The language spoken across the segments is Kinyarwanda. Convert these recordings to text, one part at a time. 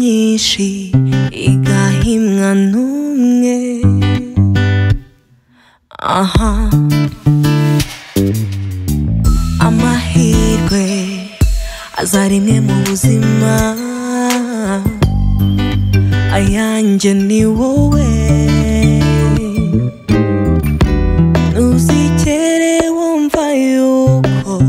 myinshi igahimwa n'umwe. Aha amahirwe aza rimwe mu buzima, ayanjye ni wowe. Ntuzigere wumva yuko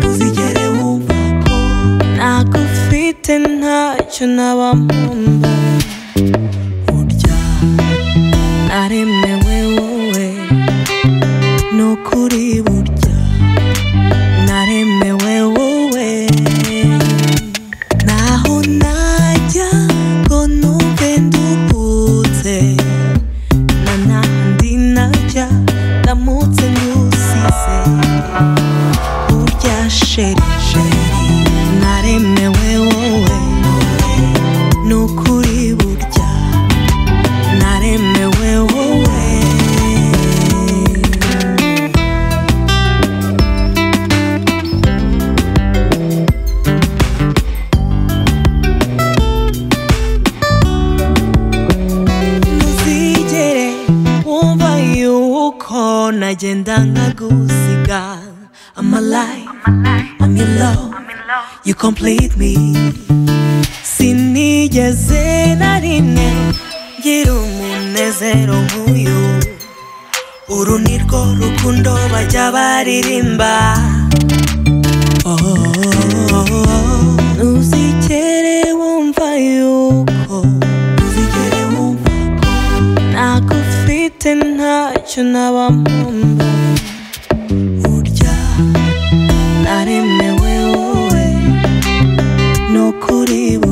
nagufite ntacyo naba mpomba. Burya naremewe wowe, nukuri burya naremewe wowe. Naho najya ngo numve nduhutse, na nahandi najya ndamutse ngusize. Burya sheri naremewe wowe, nukuri burya naremewe wowe. Ntuzigere wumva yuko nagenda nkagusiga. I'm alive, I'm in love, you complete me. Sinigeze na rimwe ngira umunezero nk'uyu. Uru ni rwo rukundo bajya baririmba. Ntuzigere wumva yuko nagufite ntacyo naba mpomba. Naremewe wowe, nukuri